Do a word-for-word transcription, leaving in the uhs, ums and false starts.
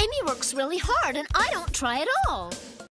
Amy works really hard and I don't try at all.